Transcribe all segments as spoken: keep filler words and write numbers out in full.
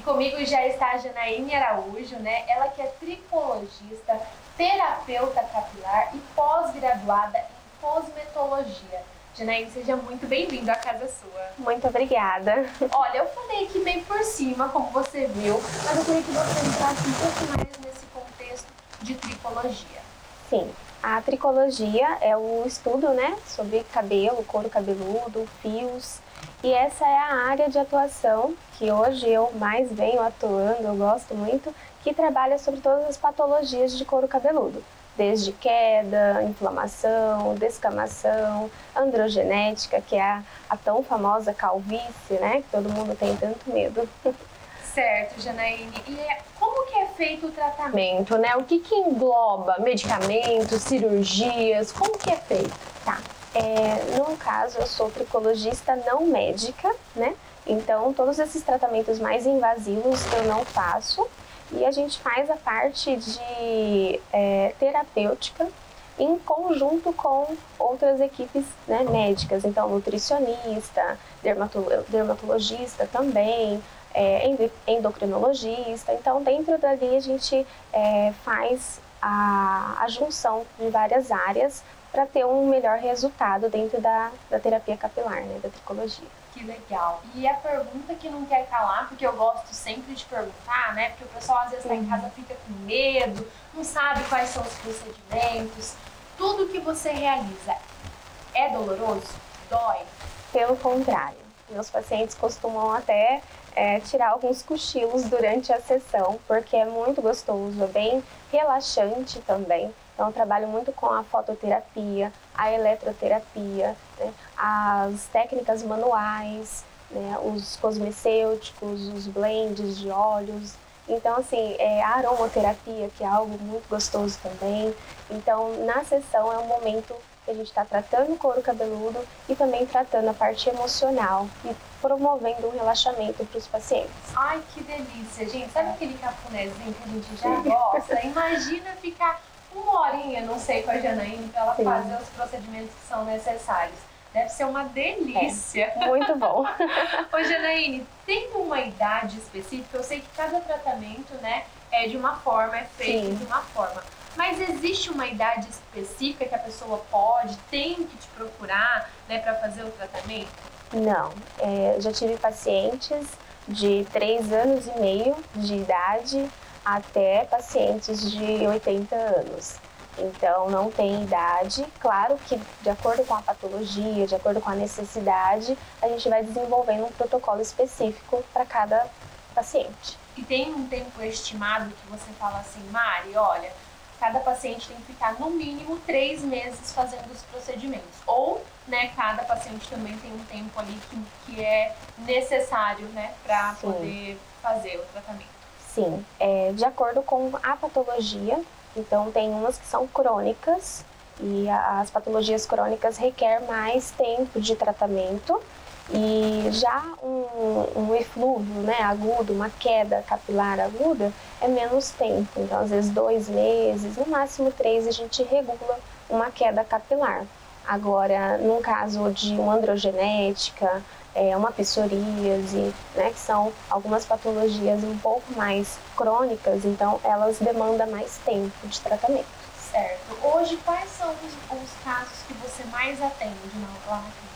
comigo já está a Janaíne Araújo, né? Ela que é tricologista, terapeuta capilar e pós-graduada em cosmetologia. Janaíne, seja muito bem-vinda à casa sua. Muito obrigada. Olha, eu falei aqui bem por cima, como você viu, mas eu queria que você entrasse um pouco mais nesse contexto de tricologia. Sim, a tricologia é o estudo, né, sobre cabelo, couro cabeludo, fios. E essa é a área de atuação que hoje eu mais venho atuando, eu gosto muito, que trabalha sobre todas as patologias de couro cabeludo. Desde queda, inflamação, descamação, androgenética, que é a, a tão famosa calvície, né, que todo mundo tem tanto medo. Certo, Janaíne. E como que é feito o tratamento, Né? O que que engloba medicamentos, cirurgias, como que é feito? Tá. É, no caso, eu sou tricologista não médica, né? Então, todos esses tratamentos mais invasivos eu não faço. E a gente faz a parte de é, terapêutica em conjunto com outras equipes, né, médicas. Então, nutricionista, dermatolo- dermatologista também, é, endocrinologista. Então, dentro dali a gente é, faz a, a junção de várias áreas para ter um melhor resultado dentro da, da terapia capilar, né, da tricologia. Que legal. E a pergunta que não quer calar, porque eu gosto sempre de perguntar, né? Porque o pessoal às vezes está em casa, fica com medo, não sabe quais são os procedimentos. Tudo que você realiza é doloroso? Dói? Pelo contrário, meus pacientes costumam até é, tirar alguns cochilos durante a sessão, porque é muito gostoso, é bem relaxante também. Então, eu trabalho muito com a fototerapia, a eletroterapia, né, as técnicas manuais, né, os cosmecêuticos, os blends de óleos. Então, assim, é, a aromaterapia, que é algo muito gostoso também. Então, na sessão é um momento que a gente está tratando o couro cabeludo e também tratando a parte emocional e promovendo um relaxamento para os pacientes. Ai, que delícia, gente. Sabe aquele cafunézinho que a gente já gosta? Imagina ficar uma horinha, não sei, com a Janaíne, para ela Sim. fazer os procedimentos que são necessários. Deve ser uma delícia. É, muito bom. Ô, Janaíne, tem uma idade específica? Eu sei que cada tratamento, né, é de uma forma, é feito Sim. de uma forma. Mas existe uma idade específica que a pessoa pode, tem que te procurar, né, para fazer o tratamento? Não. É, já tive pacientes de três anos e meio de idade até pacientes de oitenta anos. Então, não tem idade. Claro que, de acordo com a patologia, de acordo com a necessidade, a gente vai desenvolvendo um protocolo específico para cada paciente. E tem um tempo estimado que você fala assim, Mari, olha, cada paciente tem que ficar no mínimo três meses fazendo os procedimentos. Ou, né, cada paciente também tem um tempo ali que, que é necessário, né, para poder fazer o tratamento. Sim, é, de acordo com a patologia. Então, tem umas que são crônicas e as patologias crônicas requerem mais tempo de tratamento. E já um, um eflúvio, né, agudo, uma queda capilar aguda, é menos tempo. Então, às vezes, dois meses, no máximo três, a gente regula uma queda capilar. Agora, no caso de uma androgenética, é, uma psoríase, né, que são algumas patologias um pouco mais crônicas, então elas demandam mais tempo de tratamento. Certo. Hoje, quais são os, os casos que você mais atende lá na clínica?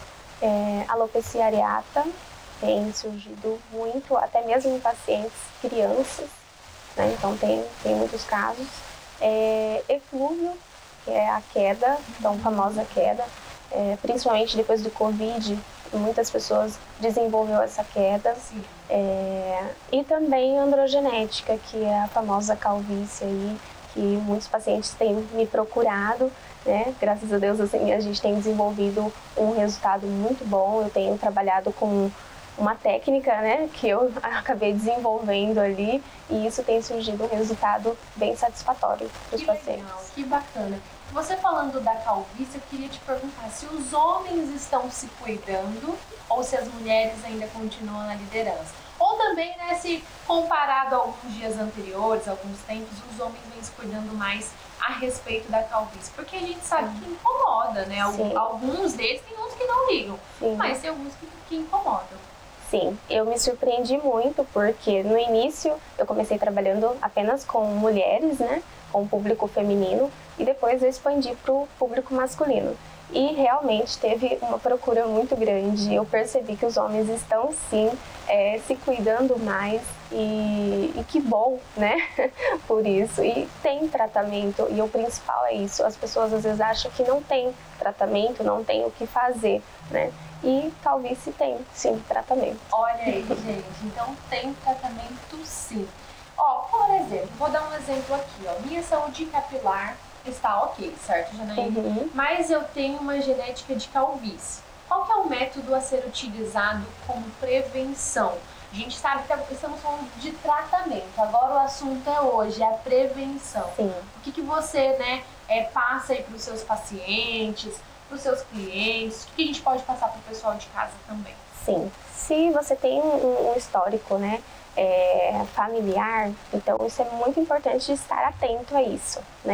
É, alopecia areata tem surgido muito, até mesmo em pacientes crianças, né, então tem, tem muitos casos. É, eflúvio, que é a queda, tão famosa queda, é, principalmente depois do Covid, muitas pessoas desenvolveu essa queda. É, e também androgenética, que é a famosa calvície aí, que muitos pacientes têm me procurado, né? Graças a Deus, assim, a gente tem desenvolvido um resultado muito bom. Eu tenho trabalhado com uma técnica, né, que eu acabei desenvolvendo ali, e isso tem surgido um resultado bem satisfatório para os pacientes. Legal, que bacana. Você falando da calvície, eu queria te perguntar se os homens estão se cuidando ou se as mulheres ainda continuam na liderança. Ou também, né, se comparado a alguns dias anteriores, alguns tempos, os homens vêm se cuidando mais a respeito da calvície. Porque a gente sabe Sim. que incomoda, né? Sim. Alguns deles, tem uns que não ligam, Sim. mas tem alguns que, que incomodam. Sim, eu me surpreendi muito porque no início eu comecei trabalhando apenas com mulheres, né, com o público feminino, e depois eu expandi para o público masculino. E realmente teve uma procura muito grande. Eu percebi que os homens estão sim é, se cuidando mais e, e que bom, né? Por isso. E tem tratamento, e o principal é isso. As pessoas às vezes acham que não tem tratamento, não tem o que fazer, né? E calvície tem sim tratamento. Olha aí, gente, então tem tratamento sim. Ó, por exemplo, vou dar um exemplo aqui, ó. Minha saúde capilar está ok, certo, Janaína? Uhum. Mas eu tenho uma genética de calvície. Qual que é o método a ser utilizado como prevenção? A gente sabe que estamos falando de tratamento. Agora o assunto é hoje, é a prevenção. Sim. O que, que você, né, é, passa aí para os seus pacientes, para os seus clientes? O que a gente pode passar para o pessoal de casa também? Sim. Se você tem um, um histórico, né, é, familiar, então isso é muito importante estar atento a isso, né?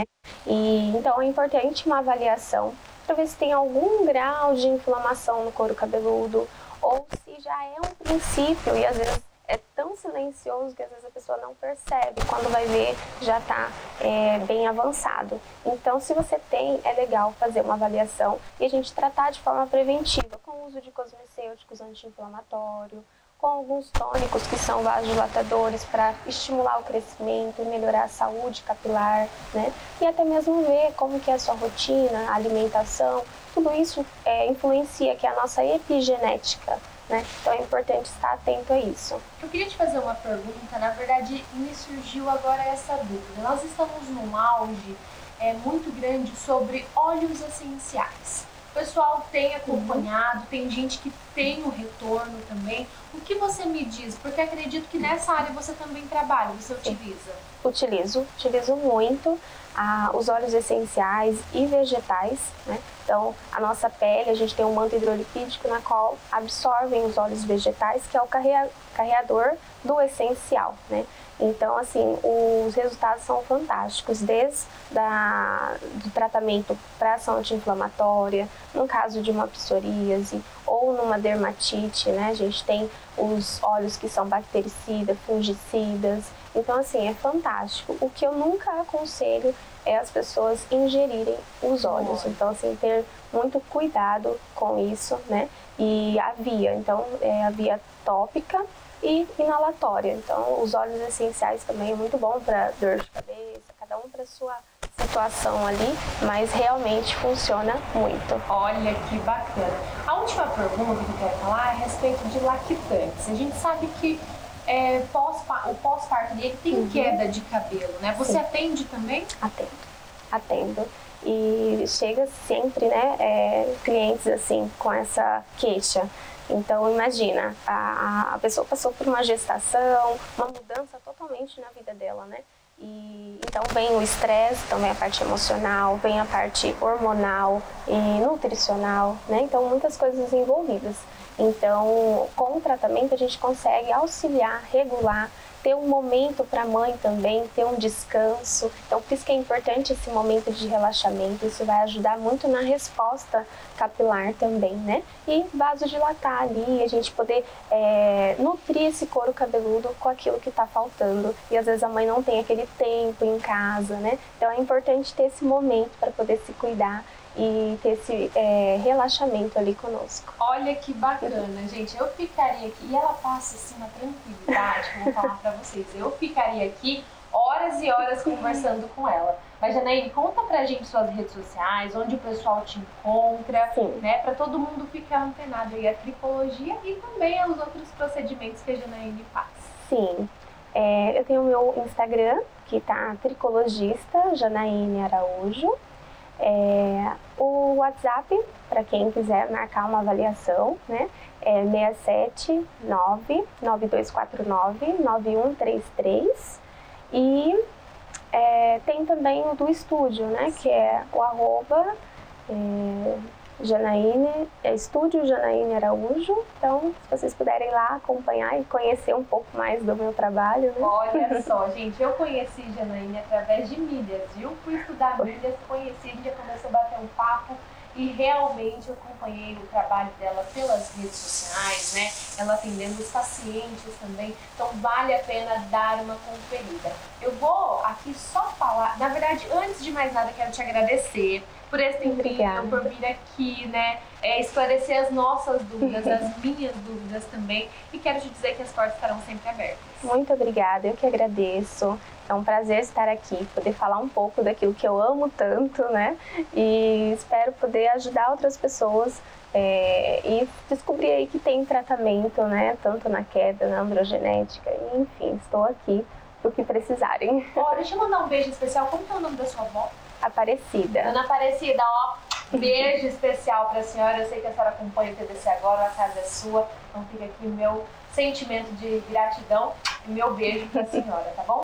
E então é importante uma avaliação para ver se tem algum grau de inflamação no couro cabeludo ou se já é um princípio e às vezes é tão silencioso que às vezes a pessoa não percebe, quando vai ver já está é, bem avançado. Então, se você tem, é legal fazer uma avaliação e a gente tratar de forma preventiva, com o uso de cosmecêuticos anti-inflamatório, com alguns tônicos que são vasodilatadores para estimular o crescimento e melhorar a saúde capilar, né? E até mesmo ver como que é a sua rotina, a alimentação, tudo isso é, influencia, que é a nossa epigenética, né? Então é importante estar atento a isso. Eu queria te fazer uma pergunta, na verdade me surgiu agora essa dúvida. Nós estamos num auge é, muito grande sobre óleos essenciais. O pessoal tem acompanhado, uhum. Tem gente que tem o retorno também. O que você me diz? Porque acredito que nessa área você também trabalha, você utiliza. Utilizo, utilizo muito ah, os óleos essenciais e vegetais, né? Então, a nossa pele, a gente tem um manto hidrolipídico na qual absorvem os óleos vegetais, que é o carreador do essencial, né? Então, assim, os resultados são fantásticos, desde da, do tratamento para ação anti-inflamatória, no caso de uma psoríase ou numa dermatite, né? A gente tem os óleos que são bactericidas, fungicidas. Então, assim, é fantástico. O que eu nunca aconselho é as pessoas ingerirem os óleos. Então, assim, ter muito cuidado com isso, né? E a via, então, é a via tópica e inalatória. Então, os óleos essenciais também é muito bom para dor de cabeça, cada um para sua situação ali, mas realmente funciona muito. Olha que bacana. A última pergunta que eu quero falar é a respeito de lactantes. A gente sabe que é, pós, o pós-parto dele tem uhum. queda de cabelo, né? Você Sim. atende também? Atendo, atendo. E chega sempre, né, é, clientes assim com essa queixa. Então, imagina, a, a pessoa passou por uma gestação, uma mudança totalmente na vida dela, né? E, então, vem o estresse, também a parte emocional, vem a parte hormonal e nutricional, né? Então, muitas coisas envolvidas. Então, com o tratamento, a gente consegue auxiliar, regular, ter um momento para a mãe também, ter um descanso. Então, por isso que é importante esse momento de relaxamento. Isso vai ajudar muito na resposta capilar também, né? E vasodilatar ali, a gente poder é, nutrir esse couro cabeludo com aquilo que está faltando. E às vezes a mãe não tem aquele tempo em casa, né? Então, é importante ter esse momento para poder se cuidar e ter esse é, relaxamento ali conosco. Olha que bacana, gente. Eu ficaria aqui, e ela passa assim uma tranquilidade, que eu vou falar pra vocês. Eu ficaria aqui horas e horas conversando com ela. Mas, Janaína, conta pra gente suas redes sociais, onde o pessoal te encontra, Sim. né? Pra todo mundo ficar antenado aí a tricologia e também os outros procedimentos que a Janaína faz. Sim. É, eu tenho o meu Instagram, que tá tricologista, Janaína Araújo. É, o WhatsApp, para quem quiser marcar uma avaliação, né, é seis sete nove, nove dois quatro nove, nove um três três. E é, tem também o do estúdio, né, que é o arroba é, Janaíne, é Estúdio Janaíne Araújo. Então, se vocês puderem lá acompanhar e conhecer um pouco mais do meu trabalho, né? Olha só, gente, eu conheci Janaíne através de milhas, viu? Fui estudar milhas, conheci, a gente já começou a bater um papo e realmente eu acompanhei o trabalho dela pelas redes sociais, né? Ela atendendo os pacientes também, então vale a pena dar uma conferida. Eu vou aqui só falar, na verdade, antes de mais nada, quero te agradecer por esse tempinho, por vir aqui, né, é, esclarecer as nossas dúvidas, as minhas dúvidas também, e quero te dizer que as portas estarão sempre abertas. Muito obrigada, eu que agradeço. É um prazer estar aqui, poder falar um pouco daquilo que eu amo tanto, né? E espero poder ajudar outras pessoas é, e descobrir aí que tem tratamento, né? Tanto na queda, na androgenética, e, enfim, estou aqui pro que precisarem. Ó, deixa eu mandar um beijo especial. Como que é o nome da sua avó? Aparecida. Dona Aparecida, ó, beijo especial para a senhora. Eu sei que a senhora acompanha o T V C Agora, a casa é sua. Então fica aqui o meu sentimento de gratidão e meu beijo para a senhora, tá bom?